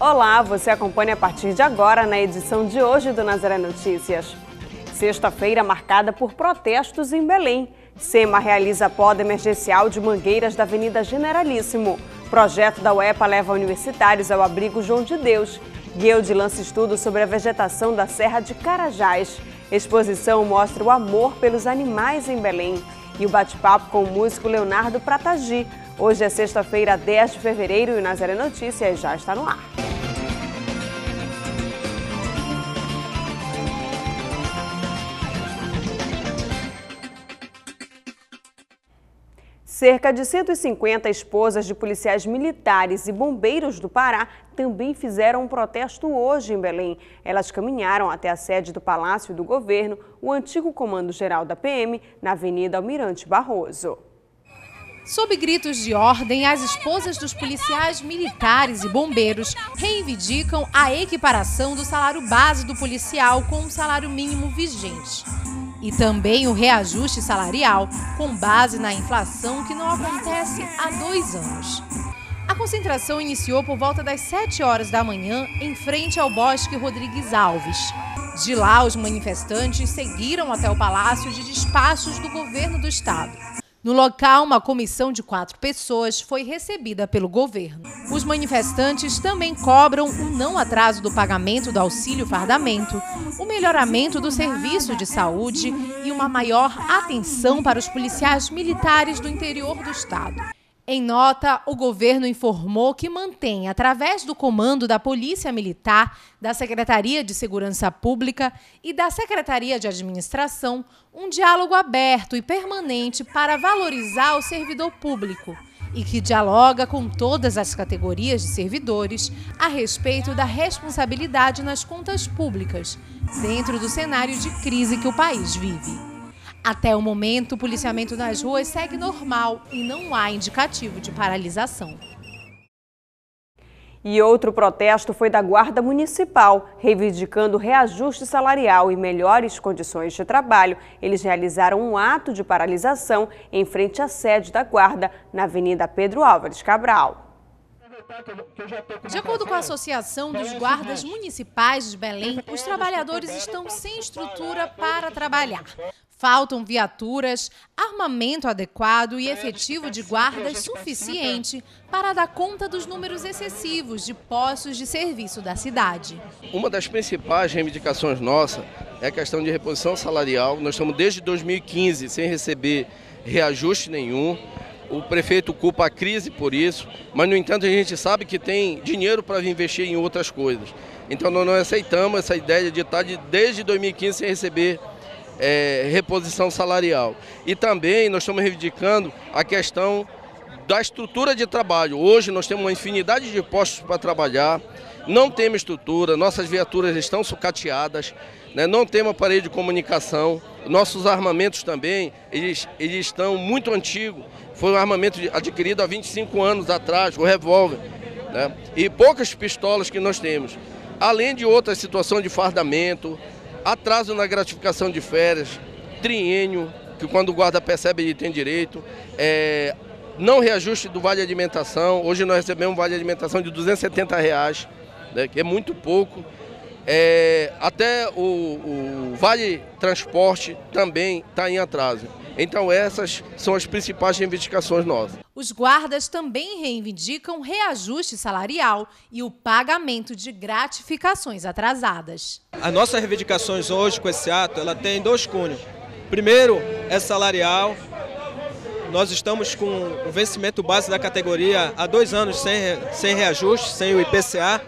Olá, você acompanha a partir de agora na edição de hoje do Nazaré Notícias. Sexta-feira marcada por protestos em Belém. SEMA realiza poda emergencial de mangueiras da Avenida Generalíssimo. Projeto da UEPA leva universitários ao abrigo João de Deus. Guilde lança estudo sobre a vegetação da Serra de Carajás. Exposição mostra o amor pelos animais em Belém. E o bate-papo com o músico Leonardo Pratagi. Hoje é sexta-feira, 10 de fevereiro e o Nazaré Notícias já está no ar. Cerca de 150 esposas de policiais militares e bombeiros do Pará também fizeram um protesto hoje em Belém. Elas caminharam até a sede do Palácio do Governo, o antigo Comando-Geral da PM, na Avenida Almirante Barroso. Sob gritos de ordem, as esposas dos policiais militares e bombeiros reivindicam a equiparação do salário base do policial com o salário mínimo vigente. E também o reajuste salarial, com base na inflação que não acontece há 2 anos. A concentração iniciou por volta das 7 horas da manhã, em frente ao Bosque Rodrigues Alves. De lá, os manifestantes seguiram até o Palácio de Despachos do Governo do Estado. No local, uma comissão de 4 pessoas foi recebida pelo governo. Os manifestantes também cobram o não atraso do pagamento do auxílio fardamento, o melhoramento do serviço de saúde e uma maior atenção para os policiais militares do interior do estado. Em nota, o governo informou que mantém, através do comando da Polícia Militar, da Secretaria de Segurança Pública e da Secretaria de Administração, um diálogo aberto e permanente para valorizar o servidor público e que dialoga com todas as categorias de servidores a respeito da responsabilidade nas contas públicas, dentro do cenário de crise que o país vive. Até o momento, o policiamento nas ruas segue normal e não há indicativo de paralisação. E outro protesto foi da Guarda Municipal, reivindicando reajuste salarial e melhores condições de trabalho. Eles realizaram um ato de paralisação em frente à sede da Guarda, na Avenida Pedro Álvares Cabral. De acordo com a Associação dos Guardas Municipais de Belém, os trabalhadores estão sem estrutura para trabalhar. Faltam viaturas, armamento adequado e efetivo de guardas suficiente para dar conta dos números excessivos de postos de serviço da cidade. Uma das principais reivindicações nossas é a questão de reposição salarial. Nós estamos desde 2015 sem receber reajuste nenhum. O prefeito culpa a crise por isso, mas, no entanto, a gente sabe que tem dinheiro para investir em outras coisas. Então, nós não aceitamos essa ideia de estar desde 2015 sem receber reposição salarial. E também nós estamos reivindicando a questão da estrutura de trabalho. Hoje nós temos uma infinidade de postos para trabalhar, não temos estrutura, nossas viaturas estão sucateadas, né? Não temos aparelho de comunicação, nossos armamentos também, eles estão muito antigos. Foi um armamento adquirido há 25 anos atrás, o revólver, né? E poucas pistolas que nós temos. Além de outras situações de fardamento, atraso na gratificação de férias, triênio, que quando o guarda percebe ele tem direito, não reajuste do vale alimentação. Hoje nós recebemos um vale alimentação de R$270, né, que é muito pouco. Até o vale transporte também está em atraso. Então essas são as principais reivindicações nossas. Os guardas também reivindicam reajuste salarial e o pagamento de gratificações atrasadas. As nossas reivindicações hoje com esse ato, ela tem 2 cunhos. Primeiro é salarial. Nós estamos com o vencimento base da categoria há 2 anos sem reajuste, sem o IPCA.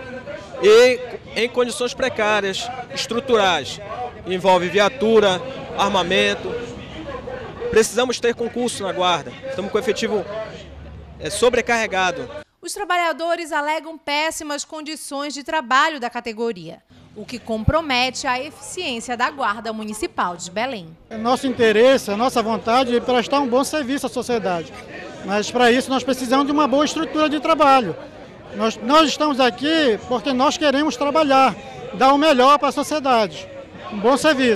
E em condições precárias, estruturais. Envolve viatura, armamento. Precisamos ter concurso na Guarda. Estamos com o efetivo sobrecarregado. Os trabalhadores alegam péssimas condições de trabalho da categoria, o que compromete a eficiência da Guarda Municipal de Belém. Nosso interesse, a nossa vontade é prestar um bom serviço à sociedade. Mas para isso nós precisamos de uma boa estrutura de trabalho. Nós estamos aqui porque nós queremos trabalhar, dar o melhor para a sociedade, um bom serviço.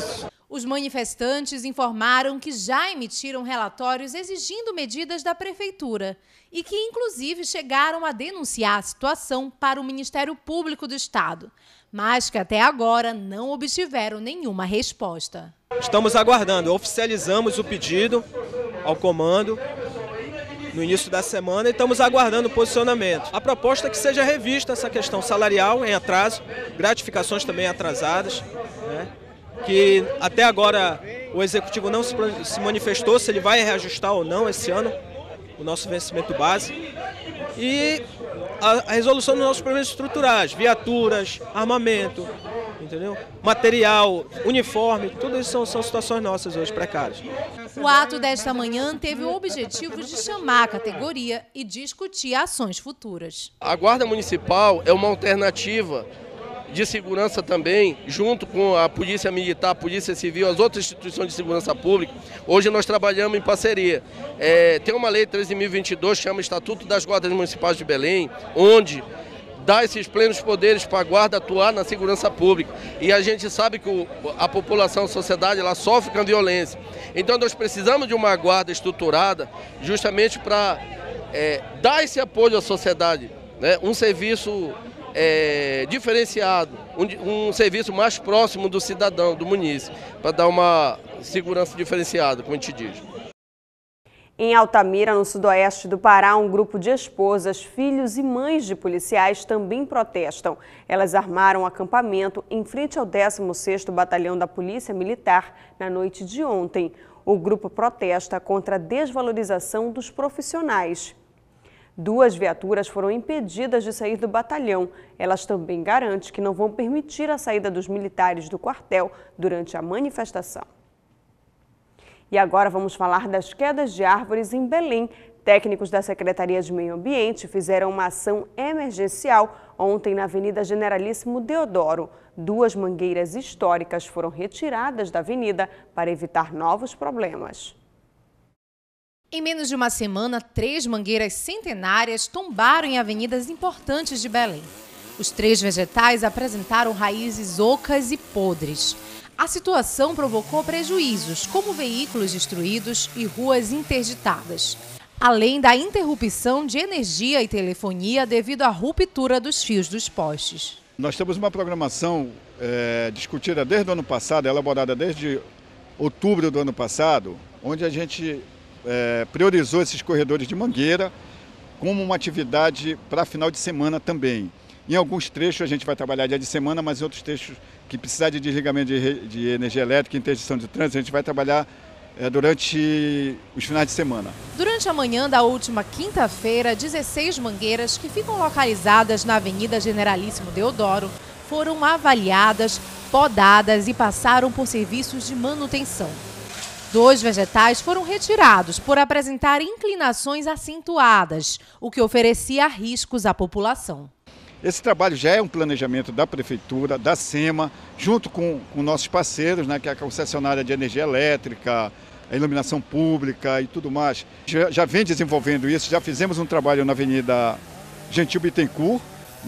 Os manifestantes informaram que já emitiram relatórios exigindo medidas da Prefeitura e que, inclusive, chegaram a denunciar a situação para o Ministério Público do Estado, mas que até agora não obtiveram nenhuma resposta. Estamos aguardando, oficializamos o pedido ao comando no início da semana e estamos aguardando o posicionamento. A proposta é que seja revista essa questão salarial em atraso, gratificações também atrasadas, né? Que até agora o Executivo não se manifestou se ele vai reajustar ou não esse ano o nosso vencimento base. E a resolução dos nossos problemas estruturais, viaturas, armamento, entendeu? Material, uniforme, tudo isso são situações nossas hoje precárias. O ato desta manhã teve o objetivo de chamar a categoria e discutir ações futuras. A Guarda Municipal é uma alternativa de segurança também, junto com a Polícia Militar, a Polícia Civil, as outras instituições de segurança pública. Hoje nós trabalhamos em parceria. Tem uma lei 13.022, que chama Estatuto das Guardas Municipais de Belém, onde dá esses plenos poderes para a Guarda atuar na segurança pública. E a gente sabe que a população, a sociedade, ela sofre com a violência. Então nós precisamos de uma guarda estruturada justamente para dar esse apoio à sociedade, né? Um serviço diferenciado, um serviço mais próximo do cidadão, do munícipe, para dar uma segurança diferenciada, como a gente diz. Em Altamira, no sudoeste do Pará, um grupo de esposas, filhos e mães de policiais também protestam. Elas armaram um acampamento em frente ao 16º Batalhão da Polícia Militar na noite de ontem. O grupo protesta contra a desvalorização dos profissionais. 2 viaturas foram impedidas de sair do batalhão. Elas também garantem que não vão permitir a saída dos militares do quartel durante a manifestação. E agora vamos falar das quedas de árvores em Belém. Técnicos da Secretaria de Meio Ambiente fizeram uma ação emergencial ontem na Avenida Generalíssimo Deodoro. 2 mangueiras históricas foram retiradas da avenida para evitar novos problemas. Em menos de uma semana, 3 mangueiras centenárias tombaram em avenidas importantes de Belém. Os 3 vegetais apresentaram raízes ocas e podres. A situação provocou prejuízos, como veículos destruídos e ruas interditadas, além da interrupção de energia e telefonia devido à ruptura dos fios dos postes. Nós temos uma programação discutida desde o ano passado, elaborada desde outubro do ano passado, onde a gente priorizou esses corredores de mangueira como uma atividade para final de semana também. Em alguns trechos a gente vai trabalhar dia de semana, mas em outros trechos que precisar de desligamento de energia elétrica, interdição de trânsito, a gente vai trabalhar durante os finais de semana. Durante a manhã da última quinta-feira, 16 mangueiras que ficam localizadas na Avenida Generalíssimo Deodoro foram avaliadas, podadas e passaram por serviços de manutenção. 2 vegetais foram retirados por apresentar inclinações acentuadas, o que oferecia riscos à população. Esse trabalho já é um planejamento da Prefeitura, da SEMA, junto com nossos parceiros, né, que é a concessionária de energia elétrica, a iluminação pública e tudo mais. Já vem desenvolvendo isso, já fizemos um trabalho na Avenida Gentil Bittencourt,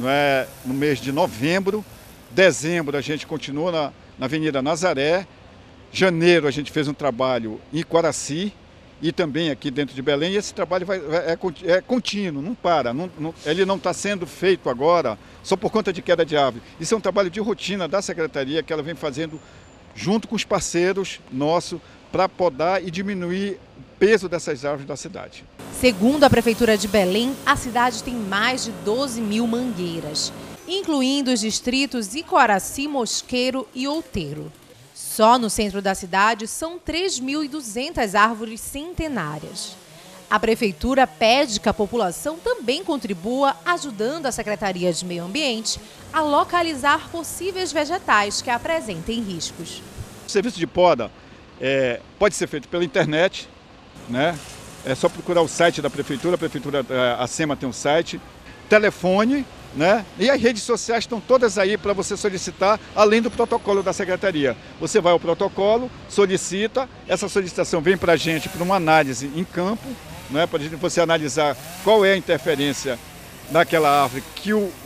no mês de novembro. Dezembro a gente continua na Avenida Nazaré. Janeiro a gente fez um trabalho em Quaraci e também aqui dentro de Belém. E esse trabalho é contínuo, não para. Ele não está sendo feito agora só por conta de queda de árvore. Isso é um trabalho de rotina da Secretaria que ela vem fazendo junto com os parceiros nossos para podar e diminuir o peso dessas árvores da cidade. Segundo a Prefeitura de Belém, a cidade tem mais de 12.000 mangueiras, incluindo os distritos Icoraci, Mosqueiro e Outeiro. Só no centro da cidade são 3.200 árvores centenárias. A Prefeitura pede que a população também contribua, ajudando a Secretaria de Meio Ambiente a localizar possíveis vegetais que apresentem riscos. O serviço de poda pode ser feito pela internet, né? É só procurar o site da Prefeitura, a SEMA tem um site, telefone, né? E as redes sociais estão todas aí para você solicitar, além do protocolo da Secretaria. Você vai ao protocolo, solicita, essa solicitação vem para a gente para uma análise em campo, né? Para você analisar qual é a interferência naquela árvore que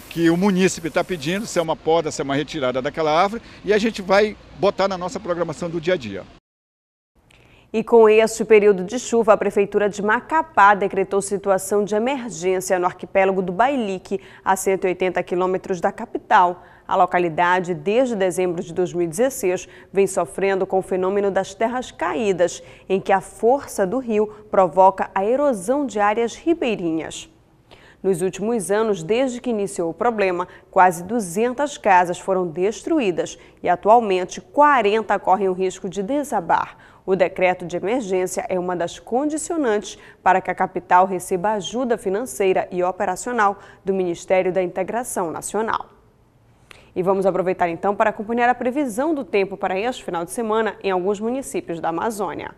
que o munícipe está pedindo, se é uma poda, se é uma retirada daquela árvore, e a gente vai botar na nossa programação do dia a dia. E com este período de chuva, a Prefeitura de Macapá decretou situação de emergência no arquipélago do Bailique, a 180 quilômetros da capital. A localidade, desde dezembro de 2016, vem sofrendo com o fenômeno das terras caídas, em que a força do rio provoca a erosão de áreas ribeirinhas. Nos últimos anos, desde que iniciou o problema, quase 200 casas foram destruídas e atualmente 40 correm o risco de desabar. O decreto de emergência é uma das condicionantes para que a capital receba ajuda financeira e operacional do Ministério da Integração Nacional. E vamos aproveitar então para acompanhar a previsão do tempo para este final de semana em alguns municípios da Amazônia.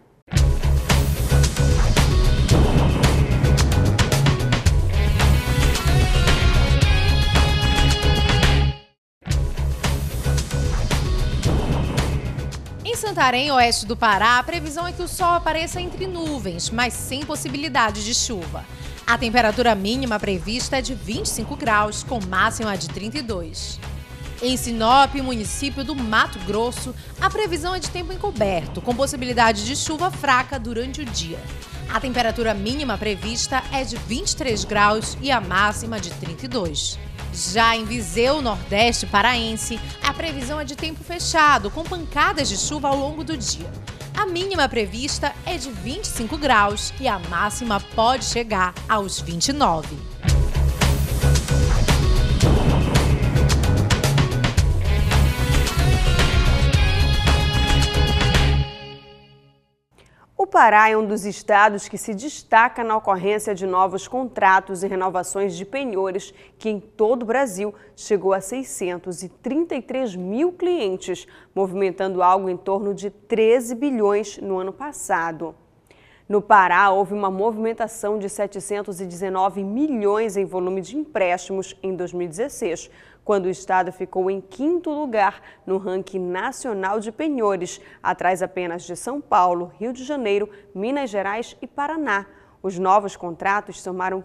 Em Santarém, oeste do Pará, a previsão é que o sol apareça entre nuvens, mas sem possibilidade de chuva. A temperatura mínima prevista é de 25 graus, com máxima de 32. Em Sinop, município do Mato Grosso, a previsão é de tempo encoberto, com possibilidade de chuva fraca durante o dia. A temperatura mínima prevista é de 23 graus e a máxima de 32. Já em Viseu, nordeste paraense, a previsão é de tempo fechado, com pancadas de chuva ao longo do dia. A mínima prevista é de 25 graus e a máxima pode chegar aos 29. O Pará é um dos estados que se destaca na ocorrência de novos contratos e renovações de penhores, que em todo o Brasil chegou a 633 mil clientes, movimentando algo em torno de 13 bilhões no ano passado. No Pará, houve uma movimentação de 719 milhões em volume de empréstimos em 2016, quando o estado ficou em 5º lugar no ranking nacional de penhores, atrás apenas de São Paulo, Rio de Janeiro, Minas Gerais e Paraná. Os novos contratos somaram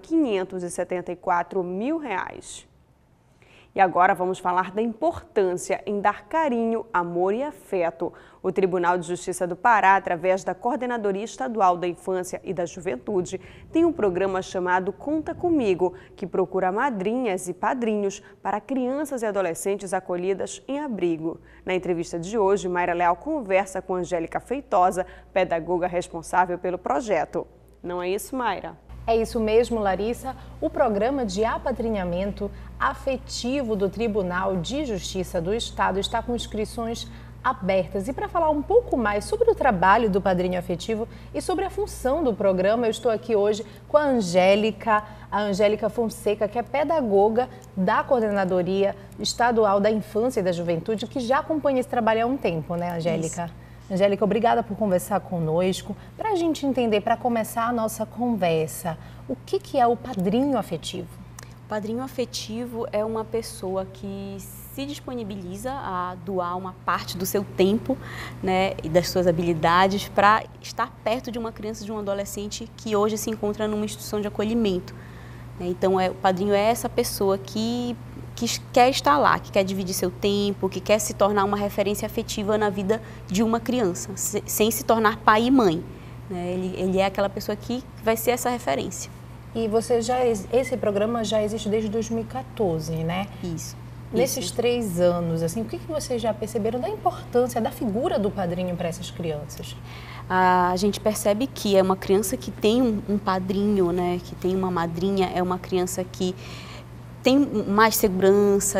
574 mil reais. E agora vamos falar da importância em dar carinho, amor e afeto. O Tribunal de Justiça do Pará, através da Coordenadoria Estadual da Infância e da Juventude, tem um programa chamado Conta Comigo, que procura madrinhas e padrinhos para crianças e adolescentes acolhidas em abrigo. Na entrevista de hoje, Mayra Leal conversa com Angélica Feitosa, pedagoga responsável pelo projeto. Não é isso, Mayra? É isso mesmo, Larissa. O programa de apadrinhamento afetivo do Tribunal de Justiça do Estado está com inscrições abertas. E para falar um pouco mais sobre o trabalho do padrinho afetivo e sobre a função do programa, eu estou aqui hoje com a Angélica Fonseca, que é pedagoga da Coordenadoria Estadual da Infância e da Juventude, que já acompanha esse trabalho há um tempo, né, Angélica? Isso. Angélica, obrigada por conversar conosco. Para a gente entender, para começar a nossa conversa, o que é o padrinho afetivo? O padrinho afetivo é uma pessoa que se disponibiliza a doar uma parte do seu tempo, né, e das suas habilidades para estar perto de uma criança, de um adolescente que hoje se encontra numa instituição de acolhimento. Então, o padrinho é essa pessoa que quer estar lá, que quer dividir seu tempo, que quer se tornar uma referência afetiva na vida de uma criança, sem se tornar pai e mãe. Ele é aquela pessoa que vai ser essa referência. E esse programa já existe desde 2014, né? Isso. Nesses 3 anos, assim, o que vocês já perceberam da importância da figura do padrinho para essas crianças? A gente percebe que é uma criança que tem um padrinho, né, que tem uma madrinha, é uma criança que tem mais segurança,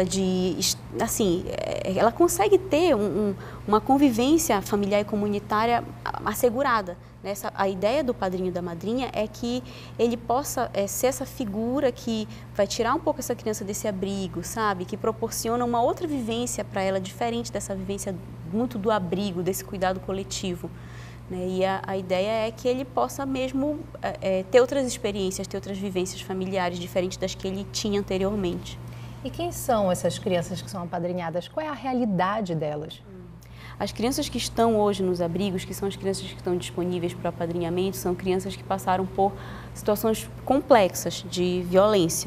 ela consegue ter uma convivência familiar e comunitária assegurada. A ideia do padrinho e da madrinha é que ele possa ser essa figura que vai tirar um pouco essa criança desse abrigo, sabe? Que proporciona uma outra vivência para ela, diferente dessa vivência muito do abrigo, desse cuidado coletivo. E a ideia é que ele possa mesmo ter outras experiências, ter outras vivências familiares diferentes das que ele tinha anteriormente. E quem são essas crianças que são apadrinhadas? Qual é a realidade delas? As crianças que estão hoje nos abrigos, que são as crianças que estão disponíveis para o apadrinhamento, são crianças que passaram por situações complexas de violência.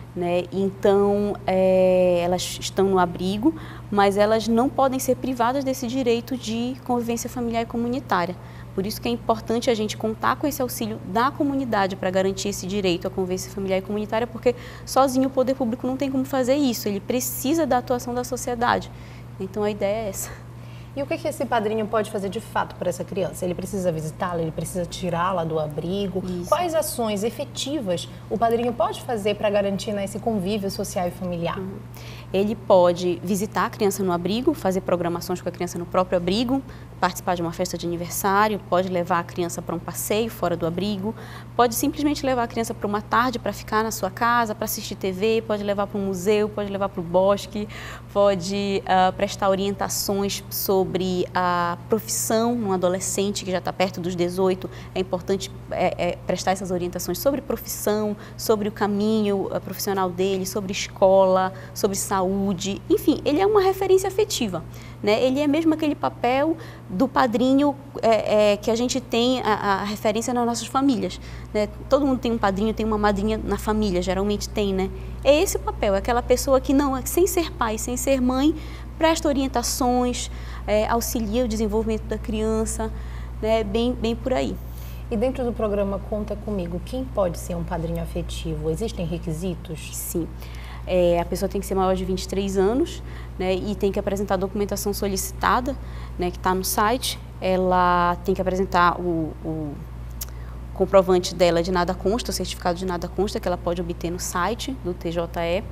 né? Então, elas estão no abrigo, mas elas não podem ser privadas desse direito de convivência familiar e comunitária. Por isso que é importante a gente contar com esse auxílio da comunidade para garantir esse direito à convivência familiar e comunitária, porque sozinho o poder público não tem como fazer isso, ele precisa da atuação da sociedade. Então a ideia é essa. E o que esse padrinho pode fazer de fato para essa criança? Ele precisa visitá-la, ele precisa tirá-la do abrigo? Isso. Quais ações efetivas o padrinho pode fazer para garantir, né, esse convívio social e familiar? Ele pode visitar a criança no abrigo, fazer programações com a criança no próprio abrigo, participar de uma festa de aniversário, pode levar a criança para um passeio fora do abrigo, pode simplesmente levar a criança para uma tarde para ficar na sua casa, para assistir TV, pode levar para um museu, pode levar para o bosque, pode prestar orientações sobre a profissão num adolescente que já está perto dos 18. É importante prestar essas orientações sobre profissão, sobre o caminho profissional dele, sobre escola, sobre saúde. Enfim, ele é uma referência afetiva, né? Ele é mesmo aquele papel do padrinho que a gente tem a referência nas nossas famílias, né? Todo mundo tem um padrinho, tem uma madrinha na família, geralmente tem, né? É esse o papel, é aquela pessoa que não, sem ser pai, sem ser mãe, presta orientações, auxilia o desenvolvimento da criança, né? Bem por aí. E dentro do programa Conta Comigo, quem pode ser um padrinho afetivo? Existem requisitos? Sim. A pessoa tem que ser maior de 23 anos, né, e tem que apresentar a documentação solicitada, né, que está no site. Ela tem que apresentar o comprovante dela de nada consta, o certificado de nada consta, que ela pode obter no site do TJE.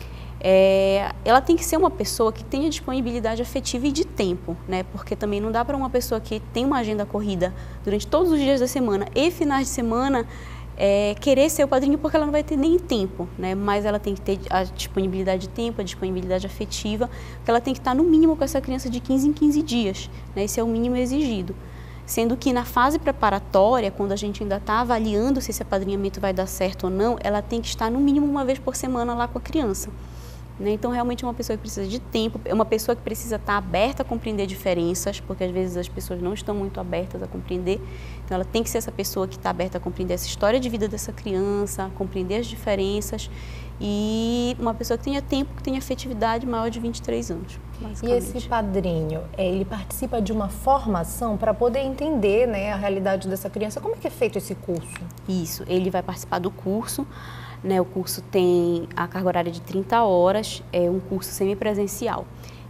Ela tem que ser uma pessoa que tenha disponibilidade afetiva e de tempo, né, porque também não dá para uma pessoa que tem uma agenda corrida durante todos os dias da semana e finais de semana querer ser o padrinho, porque ela não vai ter nem tempo, né? Mas ela tem que ter a disponibilidade de tempo, a disponibilidade afetiva, porque ela tem que estar no mínimo com essa criança de 15 em 15 dias, né? Esse é o mínimo exigido. Sendo que na fase preparatória, quando a gente ainda está avaliando se esse apadrinhamento vai dar certo ou não, ela tem que estar no mínimo uma vez por semana lá com a criança. Então, realmente é uma pessoa que precisa de tempo, é uma pessoa que precisa estar aberta a compreender diferenças, porque às vezes as pessoas não estão muito abertas a compreender. Então, ela tem que ser essa pessoa que está aberta a compreender essa história de vida dessa criança, compreender as diferenças, e uma pessoa que tenha tempo, que tenha afetividade maior de 23 anos. E esse padrinho, ele participa de uma formação para poder entender, né, a realidade dessa criança? Como é que é feito esse curso? Isso, ele vai participar do curso. O curso tem a carga horária de 30 horas, é um curso semipresencial.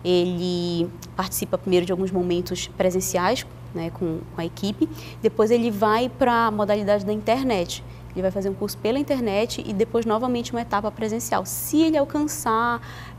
Ele participa primeiro de alguns momentos presenciais, né, com a equipe, depois ele vai para a modalidade da internet. Ele vai fazer um curso pela internet e depois novamente uma etapa presencial. Se ele alcançar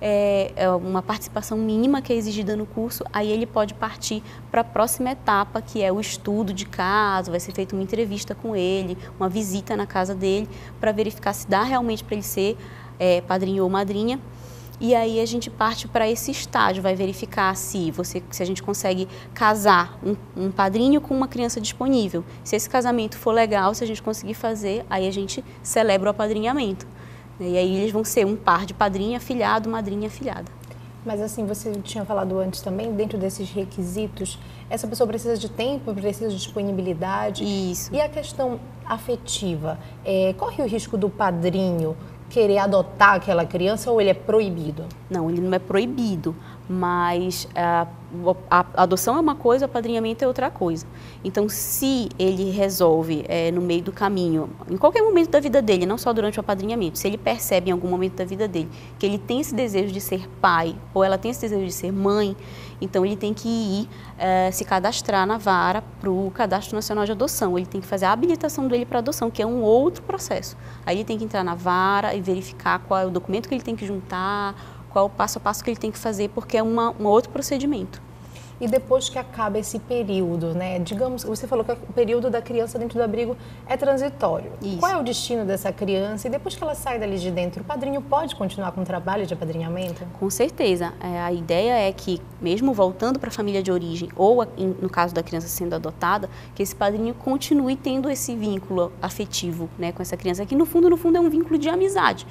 uma participação mínima que é exigida no curso, aí ele pode partir para a próxima etapa, que é o estudo de caso. Vai ser feita uma entrevista com ele, uma visita na casa dele, para verificar se dá realmente para ele ser padrinho ou madrinha. E aí a gente parte para esse estágio, vai verificar se a gente consegue casar um padrinho com uma criança disponível. Se esse casamento for legal, se a gente conseguir fazer, aí a gente celebra o apadrinhamento. E aí eles vão ser um par de padrinho afilhado, madrinha afilhada. Mas assim, você tinha falado antes também, dentro desses requisitos, essa pessoa precisa de tempo, precisa de disponibilidade. Isso. E a questão afetiva, corre o risco do padrinho querer adotar aquela criança ou ele é proibido? Não, ele não é proibido, mas a adoção é uma coisa, o apadrinhamento é outra coisa. Então, se ele resolve no meio do caminho, em qualquer momento da vida dele, não só durante o apadrinhamento, se ele percebe em algum momento da vida dele que ele tem esse desejo de ser pai ou ela tem esse desejo de ser mãe, então ele tem que ir se cadastrar na vara para o Cadastro Nacional de Adoção. Ele tem que fazer a habilitação dele para adoção, que é um outro processo. Aí ele tem que entrar na vara e verificar qual é o documento que ele tem que juntar, qual é o passo a passo que ele tem que fazer, porque é um outro procedimento. E depois que acaba esse período, né? Digamos, você falou que o período da criança dentro do abrigo é transitório. Isso. Qual é o destino dessa criança? E depois que ela sai dali de dentro, o padrinho pode continuar com o trabalho de apadrinhamento? Com certeza. A ideia é que, mesmo voltando para a família de origem, ou no caso da criança sendo adotada, que esse padrinho continue tendo esse vínculo afetivo, né, com essa criança, que no fundo é um vínculo de amizade.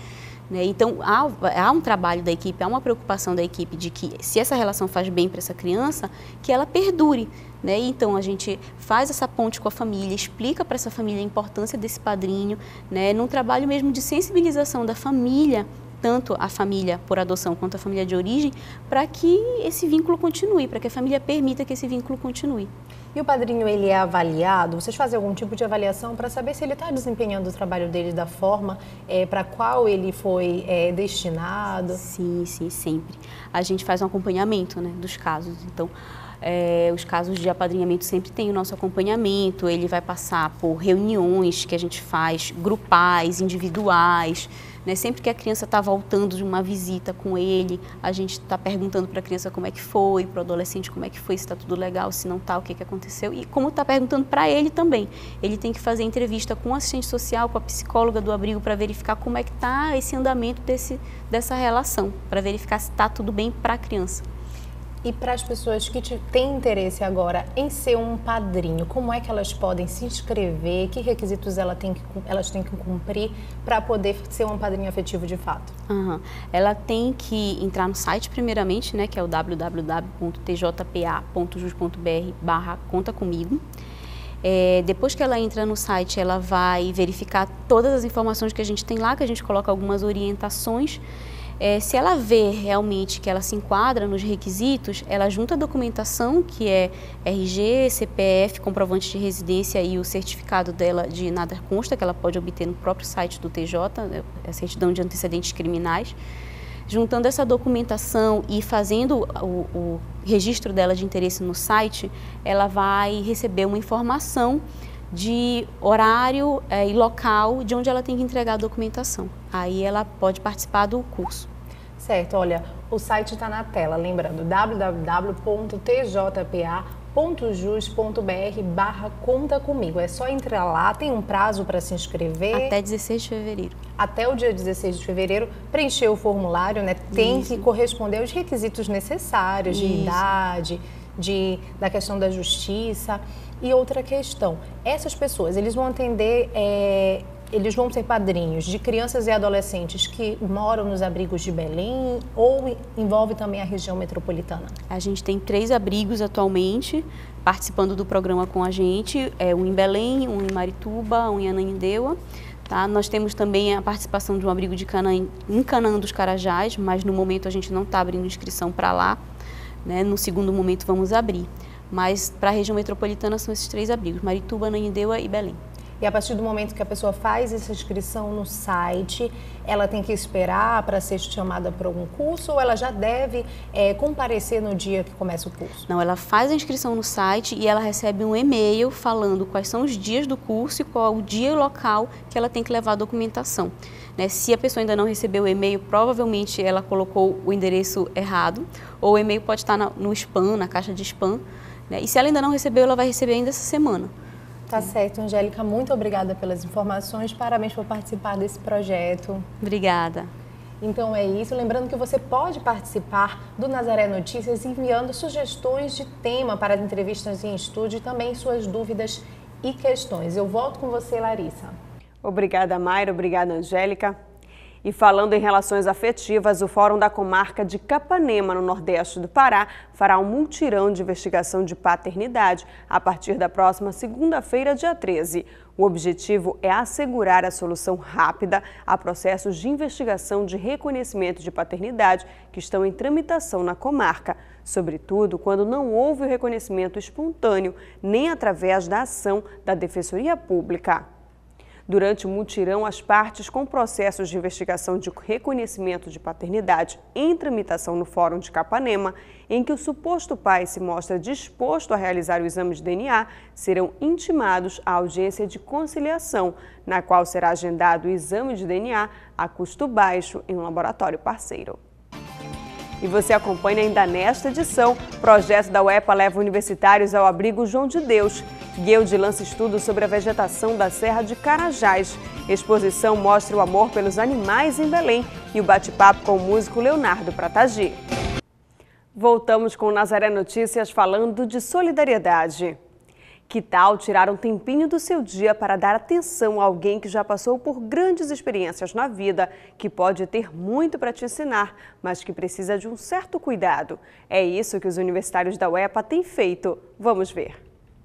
né? Então, há um trabalho da equipe, há uma preocupação da equipe de que, se essa relação faz bem para essa criança, que ela perdure, né? Então, a gente faz essa ponte com a família, explica para essa família a importância desse padrinho, né? Num trabalho mesmo de sensibilização da família, tanto a família por adoção quanto a família de origem, para que esse vínculo continue, para que a família permita que esse vínculo continue. E o padrinho, ele é avaliado? Vocês fazem algum tipo de avaliação para saber se ele está desempenhando o trabalho dele da forma para qual ele foi destinado? Sim, sempre. A gente faz um acompanhamento, né, dos casos. Então, os casos de apadrinhamento sempre tem o nosso acompanhamento. Ele vai passar por reuniões que a gente faz, grupais, individuais, né? Sempre que a criança está voltando de uma visita com ele, a gente está perguntando para a criança como é que foi, para o adolescente como é que foi, se está tudo legal, se não está, o que aconteceu. E como está perguntando para ele também. Ele tem que fazer entrevista com o assistente social, com a psicóloga do abrigo, para verificar como é que está esse andamento dessa relação, para verificar se está tudo bem para a criança. E para as pessoas que têm interesse agora em ser um padrinho, como é que elas podem se inscrever? Que requisitos elas têm que cumprir para poder ser um padrinho afetivo de fato? Ela tem que entrar no site primeiramente, né, que é o www.tjpa.jus.br/conta-comigo. Depois que ela entra no site, ela vai verificar todas as informações que a gente tem lá, que a gente coloca algumas orientações. Se ela vê realmente que ela se enquadra nos requisitos, ela junta a documentação, que é RG, CPF, comprovante de residência e o certificado dela de nada consta, que ela pode obter no próprio site do TJ, a certidão de antecedentes criminais. Juntando essa documentação e fazendo o registro dela de interesse no site, ela vai receber uma informação de horário e local de onde ela tem que entregar a documentação. Aí ela pode participar do curso. Certo, olha, o site está na tela, lembrando, www.tjpa.jus.br/conta comigo. É só entrar lá, tem um prazo para se inscrever. Até 16 de fevereiro. Até o dia 16 de fevereiro, preencher o formulário, né? Tem que corresponder aos requisitos necessários de idade, da questão da justiça. E outra questão, essas pessoas, eles vão atender, eles vão ser padrinhos de crianças e adolescentes que moram nos abrigos de Belém ou envolve também a região metropolitana? A gente tem 3 abrigos atualmente participando do programa com a gente, um em Belém, um em Marituba, um em Ananindeua. Tá? Nós temos também a participação de um abrigo de Canaã, em Canaã dos Carajás, mas no momento a gente não está abrindo inscrição para lá, né? No segundo momento vamos abrir. Mas para a região metropolitana são esses 3 abrigos, Marituba, Ananindeua e Belém. E a partir do momento que a pessoa faz essa inscrição no site, ela tem que esperar para ser chamada para algum curso ou ela já deve comparecer no dia que começa o curso? Não, ela faz a inscrição no site e ela recebe um e-mail falando quais são os dias do curso e qual o dia e o local que ela tem que levar a documentação. Né? Se a pessoa ainda não recebeu o e-mail, provavelmente ela colocou o endereço errado, ou o e-mail pode estar no spam, na caixa de spam. Né? E se ela ainda não recebeu, ela vai receber ainda essa semana. Tá certo, Angélica. Muito obrigada pelas informações. Parabéns por participar desse projeto. Obrigada. Então é isso. Lembrando que você pode participar do Nazaré Notícias enviando sugestões de tema para as entrevistas em estúdio e também suas dúvidas e questões. Eu volto com você, Larissa. Obrigada, Mayra. Obrigada, Angélica. E falando em relações afetivas, o Fórum da Comarca de Capanema, no Nordeste do Pará, fará um mutirão de investigação de paternidade a partir da próxima segunda-feira, dia 13. O objetivo é assegurar a solução rápida a processos de investigação de reconhecimento de paternidade que estão em tramitação na comarca, sobretudo quando não houve o reconhecimento espontâneo, nem através da ação da Defensoria Pública. Durante o mutirão, as partes com processos de investigação de reconhecimento de paternidade em tramitação no Fórum de Capanema, em que o suposto pai se mostra disposto a realizar o exame de DNA, serão intimados à audiência de conciliação, na qual será agendado o exame de DNA a custo baixo em um laboratório parceiro. E você acompanha ainda nesta edição, o projeto da UEPA leva universitários ao abrigo João de Deus. Guilde lança estudos sobre a vegetação da Serra de Carajás. Exposição mostra o amor pelos animais em Belém e o bate-papo com o músico Leonardo Pratagi. Voltamos com o Nazaré Notícias falando de solidariedade. Que tal tirar um tempinho do seu dia para dar atenção a alguém que já passou por grandes experiências na vida, que pode ter muito para te ensinar, mas que precisa de um certo cuidado? É isso que os universitários da UEPA têm feito. Vamos ver.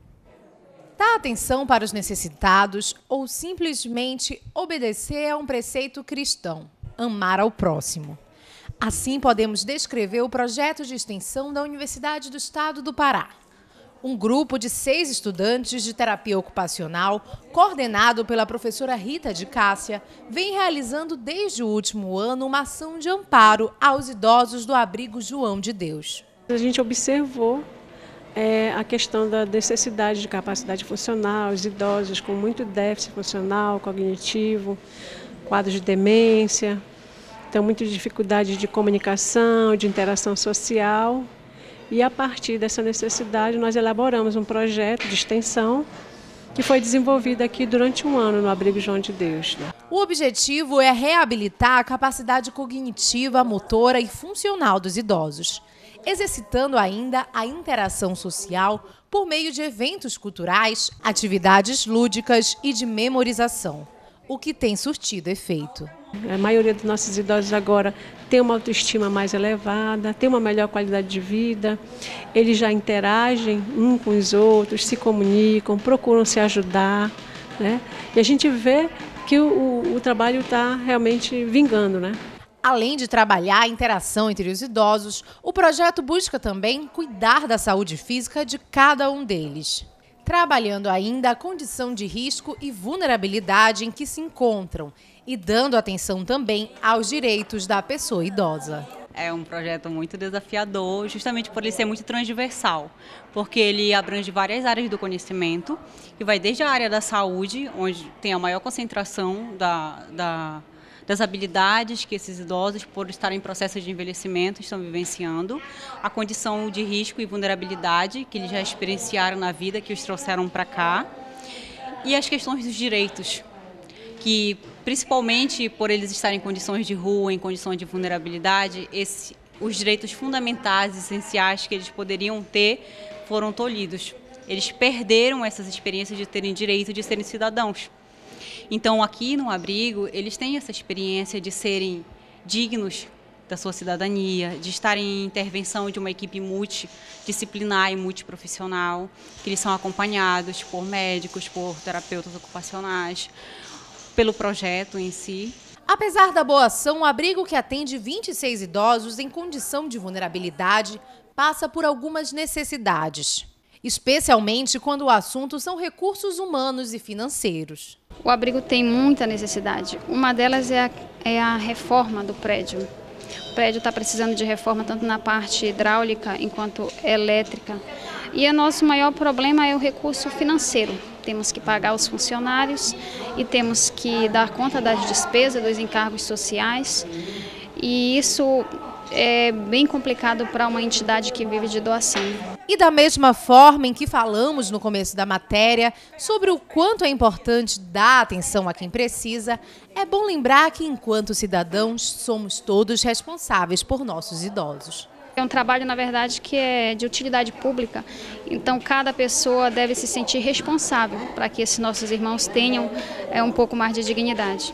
Dar atenção para os necessitados ou simplesmente obedecer a um preceito cristão: amar ao próximo. Assim podemos descrever o projeto de extensão da Universidade do Estado do Pará. Um grupo de 6 estudantes de terapia ocupacional, coordenado pela professora Rita de Cássia, vem realizando desde o último ano uma ação de amparo aos idosos do abrigo João de Deus. A gente observou a questão da necessidade de capacidade funcional, os idosos com muito déficit funcional, cognitivo, quadros de demência, então muita dificuldade de comunicação, de interação social. E a partir dessa necessidade nós elaboramos um projeto de extensão que foi desenvolvido aqui durante um ano no abrigo João de Deus. O objetivo é reabilitar a capacidade cognitiva, motora e funcional dos idosos, exercitando ainda a interação social por meio de eventos culturais, atividades lúdicas e de memorização, o que tem surtido efeito. A maioria dos nossos idosos agora tem uma autoestima mais elevada, tem uma melhor qualidade de vida, eles já interagem uns com os outros, se comunicam, procuram se ajudar, né? E a gente vê que o trabalho está realmente vingando, né? Além de trabalhar a interação entre os idosos, o projeto busca também cuidar da saúde física de cada um deles, trabalhando ainda a condição de risco e vulnerabilidade em que se encontram e dando atenção também aos direitos da pessoa idosa. É um projeto muito desafiador, justamente por ele ser muito transversal, porque ele abrange várias áreas do conhecimento, e vai desde a área da saúde, onde tem a maior concentração das habilidades que esses idosos, por estarem em processo de envelhecimento, estão vivenciando, a condição de risco e vulnerabilidade que eles já experienciaram na vida, que os trouxeram para cá, e as questões dos direitos, que principalmente por eles estarem em condições de rua, em condições de vulnerabilidade, os direitos fundamentais, essenciais que eles poderiam ter, foram tolhidos. Eles perderam essas experiências de terem direito de serem cidadãos. Então, aqui no abrigo, eles têm essa experiência de serem dignos da sua cidadania, de estarem em intervenção de uma equipe multidisciplinar e multiprofissional, que eles são acompanhados por médicos, por terapeutas ocupacionais, pelo projeto em si. Apesar da boa ação, o abrigo, que atende 26 idosos em condição de vulnerabilidade, passa por algumas necessidades, especialmente quando o assunto são recursos humanos e financeiros. O abrigo tem muita necessidade. Uma delas é a reforma do prédio. O prédio está precisando de reforma tanto na parte hidráulica enquanto elétrica. E o nosso maior problema é o recurso financeiro. Temos que pagar os funcionários e temos que dar conta das despesas, dos encargos sociais. E isso é bem complicado para uma entidade que vive de doação. E da mesma forma em que falamos no começo da matéria sobre o quanto é importante dar atenção a quem precisa, é bom lembrar que, enquanto cidadãos, somos todos responsáveis por nossos idosos. É um trabalho, na verdade, que é de utilidade pública, então cada pessoa deve se sentir responsável para que esses nossos irmãos tenham um pouco mais de dignidade.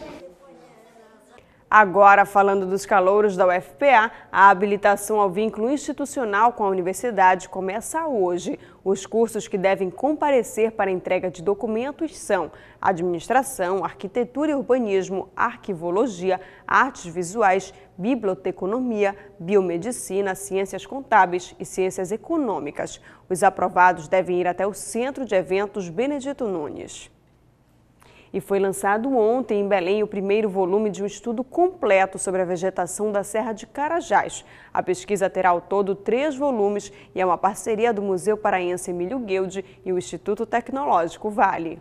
Agora, falando dos calouros da UFPA, a habilitação ao vínculo institucional com a universidade começa hoje. Os cursos que devem comparecer para a entrega de documentos são Administração, Arquitetura e Urbanismo, Arquivologia, Artes Visuais, Biblioteconomia, Biomedicina, Ciências Contábeis e Ciências Econômicas. Os aprovados devem ir até o Centro de Eventos Benedito Nunes. E foi lançado ontem em Belém o primeiro volume de um estudo completo sobre a vegetação da Serra de Carajás. A pesquisa terá ao todo 3 volumes e é uma parceria do Museu Paraense Emílio Guilde e o Instituto Tecnológico Vale.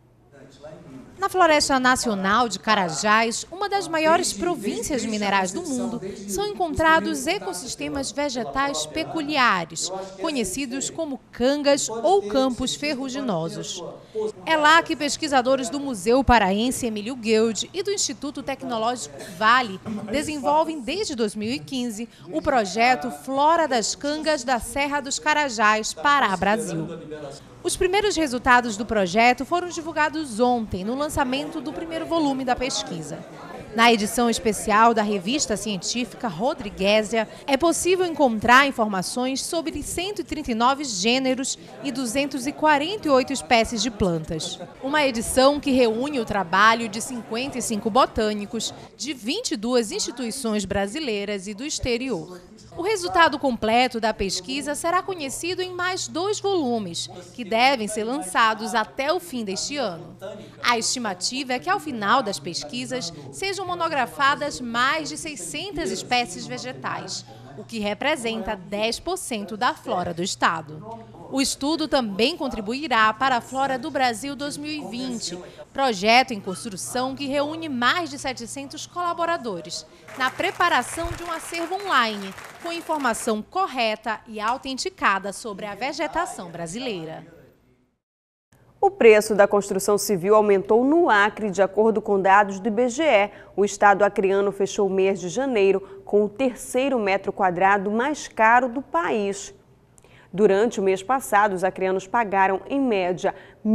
Na Floresta Nacional de Carajás, uma das maiores províncias de minerais do mundo, são encontrados ecossistemas vegetais peculiares, conhecidos como cangas ou campos ferruginosos. É lá que pesquisadores do Museu Paraense Emílio Guilde e do Instituto Tecnológico Vale desenvolvem desde 2015 o projeto Flora das Cangas da Serra dos Carajás, Pará, Brasil. Os primeiros resultados do projeto foram divulgados ontem, no lançamento do primeiro volume da pesquisa. Na edição especial da revista científica Rodriguésia, é possível encontrar informações sobre 139 gêneros e 248 espécies de plantas. Uma edição que reúne o trabalho de 55 botânicos de 22 instituições brasileiras e do exterior. O resultado completo da pesquisa será conhecido em mais 2 volumes, que devem ser lançados até o fim deste ano. A estimativa é que, ao final das pesquisas, sejam monografadas mais de 600 espécies vegetais, o que representa 10% da flora do estado. O estudo também contribuirá para a Flora do Brasil 2020, projeto em construção que reúne mais de 700 colaboradores na preparação de um acervo online com informação correta e autenticada sobre a vegetação brasileira. O preço da construção civil aumentou no Acre, de acordo com dados do IBGE. O estado acreano fechou o mês de janeiro com o 3º metro quadrado mais caro do país. Durante o mês passado, os acreanos pagaram, em média, R$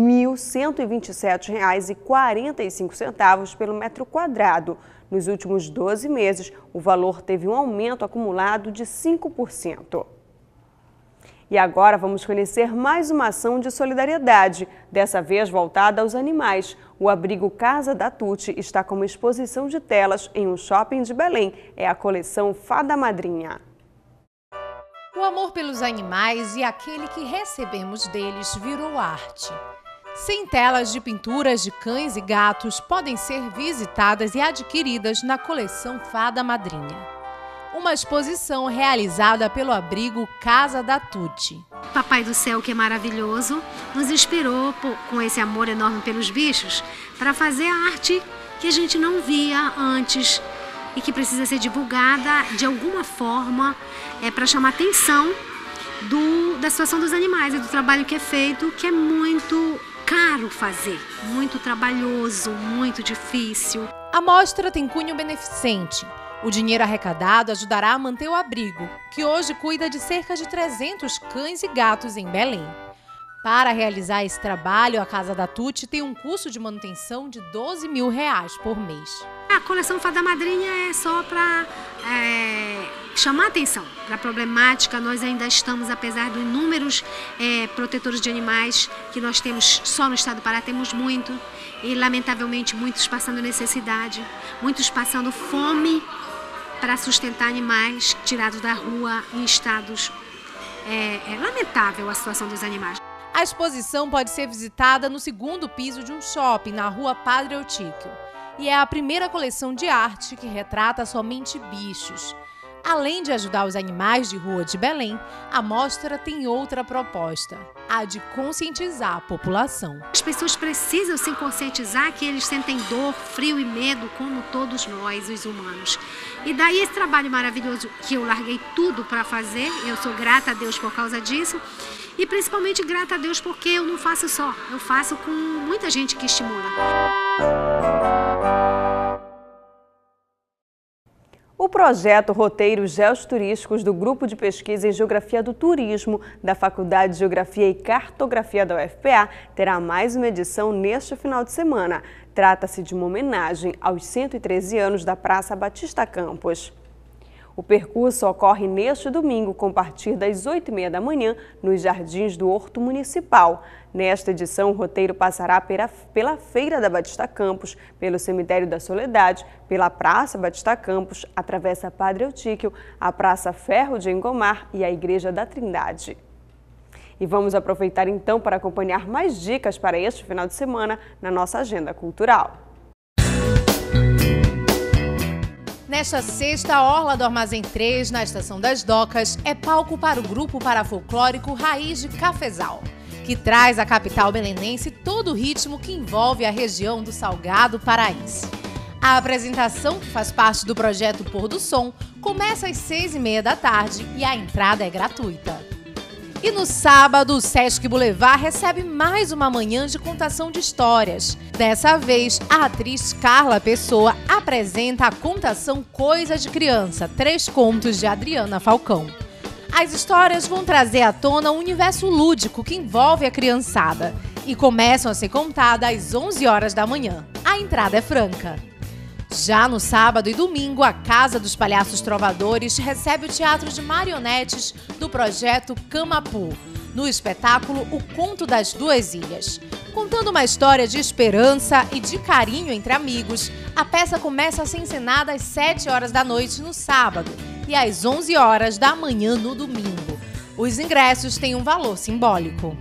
1.127,45 pelo metro quadrado. Nos últimos 12 meses, o valor teve um aumento acumulado de 5%. E agora vamos conhecer mais uma ação de solidariedade, dessa vez voltada aos animais. O abrigo Casa da Tuti está com uma exposição de telas em um shopping de Belém. É a coleção Fada Madrinha. O amor pelos animais e aquele que recebemos deles virou arte. 100 telas de pinturas de cães e gatos podem ser visitadas e adquiridas na coleção Fada Madrinha. Uma exposição realizada pelo abrigo Casa da Tuti. Papai do Céu, que é maravilhoso, nos inspirou com esse amor enorme pelos bichos para fazer a arte que a gente não via antes e que precisa ser divulgada de alguma forma para chamar atenção da situação dos animais e do trabalho que é feito, que é muito caro fazer, muito trabalhoso, muito difícil. A mostra tem cunho beneficente. O dinheiro arrecadado ajudará a manter o abrigo, que hoje cuida de cerca de 300 cães e gatos em Belém. Para realizar esse trabalho, a Casa da Tuti tem um custo de manutenção de R$ 12 mil por mês. A coleção Fada Madrinha é só para chamar atenção para a problemática. Nós ainda estamos, apesar de inúmeros protetores de animais que nós temos só no estado do Pará, temos muito, e lamentavelmente muitos passando necessidade, muitos passando fome para sustentar animais tirados da rua em estados. É lamentável a situação dos animais. A exposição pode ser visitada no 2º piso de um shopping na rua Padre Eutíquio. E é a primeira coleção de arte que retrata somente bichos. Além de ajudar os animais de rua de Belém, a mostra tem outra proposta, a de conscientizar a população. As pessoas precisam se conscientizar que eles sentem dor, frio e medo, como todos nós, os humanos. E daí esse trabalho maravilhoso que eu larguei tudo para fazer, eu sou grata a Deus por causa disso, e principalmente grata a Deus porque eu não faço só, eu faço com muita gente que estimula. O projeto Roteiros Geoturísticos do Grupo de Pesquisa em Geografia do Turismo da Faculdade de Geografia e Cartografia da UFPA terá mais uma edição neste final de semana. Trata-se de uma homenagem aos 113 anos da Praça Batista Campos. O percurso ocorre neste domingo, a partir das 8h30 da manhã, nos Jardins do Horto Municipal. Nesta edição, o roteiro passará pela Feira da Batista Campos, pelo Cemitério da Soledade, pela Praça Batista Campos, atravessa Padre Eutíquio, a Praça Ferro de Engomar e a Igreja da Trindade. E vamos aproveitar então para acompanhar mais dicas para este final de semana na nossa agenda cultural. Nesta sexta, a Orla do Armazém 3, na Estação das Docas, é palco para o grupo parafolclórico Raiz de Cafezal, que traz à capital belenense todo o ritmo que envolve a região do Salgado Paraense. A apresentação, que faz parte do projeto Pôr do Som, começa às 6h30 da tarde e a entrada é gratuita. E no sábado, o Sesc Boulevard recebe mais uma manhã de contação de histórias. Dessa vez, a atriz Carla Pessoa apresenta a contação Coisa de Criança, 3 contos de Adriana Falcão. As histórias vão trazer à tona um universo lúdico que envolve a criançada e começam a ser contadas às 11 horas da manhã. A entrada é franca. Já no sábado e domingo, a Casa dos Palhaços Trovadores recebe o teatro de marionetes do projeto Camapu, no espetáculo O Conto das Duas Ilhas. Contando uma história de esperança e de carinho entre amigos, a peça começa a ser encenada às 7 horas da noite no sábado e às 11 horas da manhã no domingo. Os ingressos têm um valor simbólico.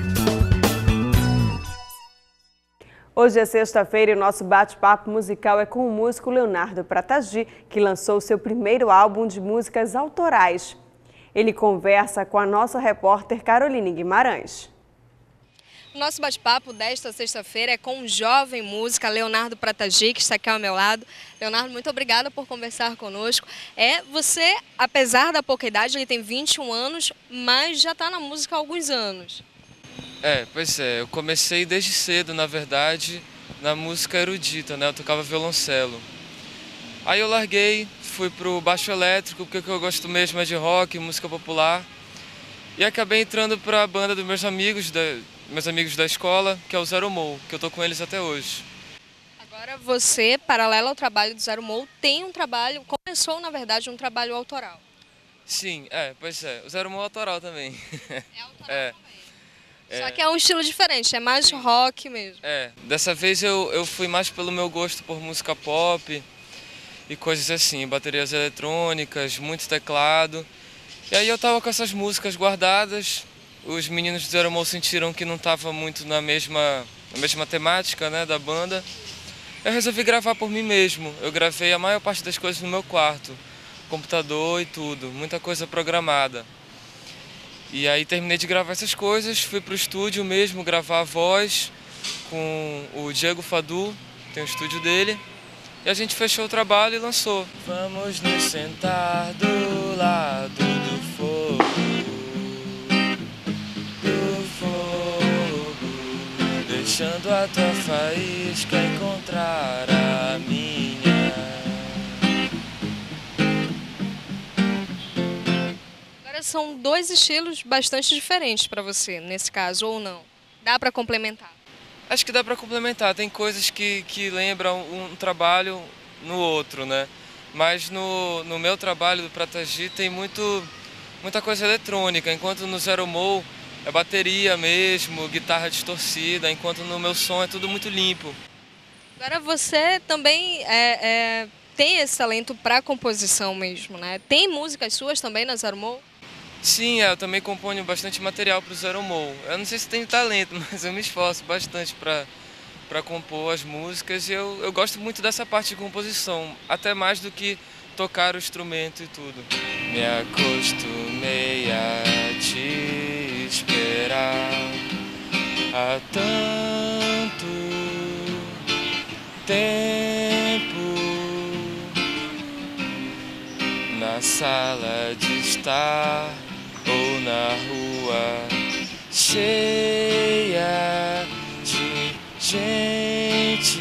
Hoje é sexta-feira e o nosso bate-papo musical é com o músico Leonardo Pratagi, que lançou seu primeiro álbum de músicas autorais. Ele conversa com a nossa repórter Caroline Guimarães. O nosso bate-papo desta sexta-feira é com um jovem músico, Leonardo Pratagi, que está aqui ao meu lado. Leonardo, muito obrigada por conversar conosco. Você, apesar da pouca idade, ele tem 21 anos, mas já está na música há alguns anos. Pois é, eu comecei desde cedo, na verdade, na música erudita, né? Eu tocava violoncelo. Aí eu larguei, fui pro baixo elétrico, porque o que eu gosto mesmo é de rock, música popular. E acabei entrando para a banda dos meus amigos da escola, que é o Zero Mo, que eu tô com eles até hoje. Agora você, paralelo ao trabalho do Zero Mo, tem um trabalho, começou na verdade um trabalho autoral. Sim, pois é, o Zero Mo é autoral também. É autoral também. Só que é um estilo diferente, é mais rock mesmo. Dessa vez eu fui mais pelo meu gosto por música pop e coisas assim, baterias eletrônicas, muito teclado. E aí eu tava com essas músicas guardadas, os meninos do Zero Mo sentiram que não tava muito na mesma temática, né, da banda. Eu resolvi gravar por mim mesmo, eu gravei a maior parte das coisas no meu quarto, computador e tudo, muita coisa programada. E aí terminei de gravar essas coisas, fui pro estúdio mesmo gravar a voz com o Diego Fadu, tem o estúdio dele, e a gente fechou o trabalho e lançou. Vamos nos sentar do lado do fogo, deixando a tua faísca encontrar a minha. São dois estilos bastante diferentes para você, nesse caso, ou não? Dá para complementar? Acho que dá para complementar. Tem coisas que lembram um trabalho no outro, né? Mas no meu trabalho do Pratagi tem muita coisa eletrônica, enquanto no Zero Mo é bateria mesmo, guitarra distorcida, enquanto no meu som é tudo muito limpo. Agora você também tem esse talento para composição mesmo, né? Tem músicas suas também na Zero Mo? Sim, eu também componho bastante material para o Zero Mo. Eu não sei se tenho talento, mas eu me esforço bastante para compor as músicas e eu gosto muito dessa parte de composição, até mais do que tocar o instrumento e tudo. Me acostumei a te esperar há tanto tempo na sala de estar ou na rua cheia de gente,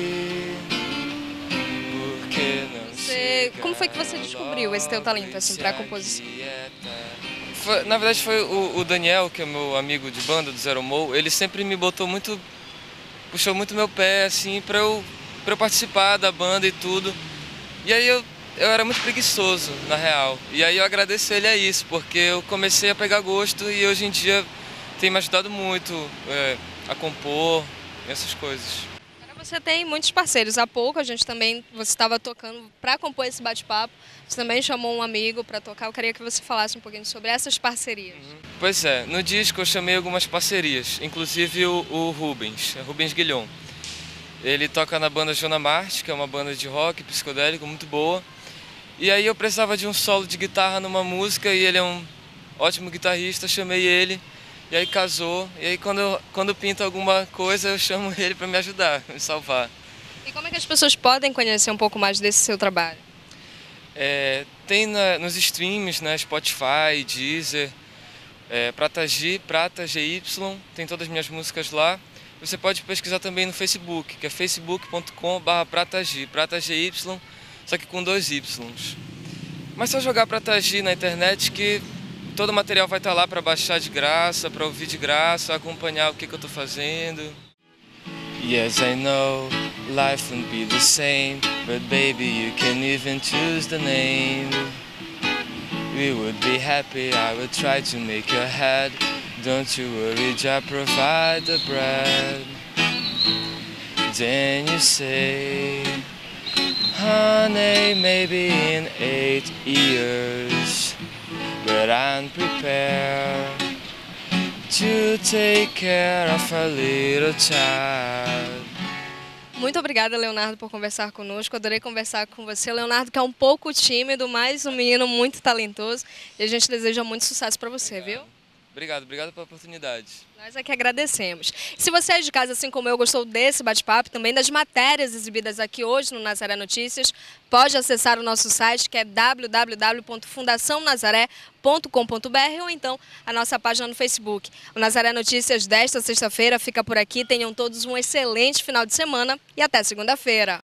porque não chega. Como foi que você descobriu esse teu talento assim para composição? Na verdade foi o Daniel, que é meu amigo de banda do Zero Mo, ele sempre me puxou muito meu pé assim para eu participar da banda e tudo. E aí eu era muito preguiçoso, na real. E aí eu agradeço ele a isso, porque eu comecei a pegar gosto e hoje em dia tem me ajudado muito a compor essas coisas. Agora você tem muitos parceiros. Há pouco você estava tocando para compor esse bate-papo. Você também chamou um amigo para tocar. Eu queria que você falasse um pouquinho sobre essas parcerias. Pois é, no disco eu chamei algumas parcerias, inclusive o Rubens Guilhom. Ele toca na banda Joana Marte, que é uma banda de rock psicodélico muito boa. E aí eu precisava de um solo de guitarra numa música e ele é um ótimo guitarrista, chamei ele e aí casou. E aí quando pinta alguma coisa eu chamo ele para me ajudar, me salvar. E como é que as pessoas podem conhecer um pouco mais desse seu trabalho? Tem nos streams, né, Spotify, Deezer, Pratagi, GY, tem todas as minhas músicas lá. Você pode pesquisar também no Facebook, que é facebook.com/Pratagi, Pratagi, só que com 2 Ys. Mas só jogar Pratagi na internet que todo o material vai estar lá para baixar de graça, para ouvir de graça, acompanhar o que eu estou fazendo. Yes, I know life won't be the same, but baby, you can even choose the name. We would be happy, I would try to make your head. Don't you worry, just provide the bread. Then you say, honey, maybe in 8 years, but I'm prepared to take care of a little child. Muito obrigada, Leonardo, por conversar conosco. Adorei conversar com você. Leonardo, que é um pouco tímido, mas um menino muito talentoso. E a gente deseja muito sucesso para você, viu? Obrigado pela oportunidade. Nós é que agradecemos. Se você é de casa, assim como eu, gostou desse bate-papo, também das matérias exibidas aqui hoje no Nazaré Notícias, pode acessar o nosso site, que é www.fundacionazaré.com.br, ou então a nossa página no Facebook. O Nazaré Notícias desta sexta-feira fica por aqui. Tenham todos um excelente final de semana e até segunda-feira.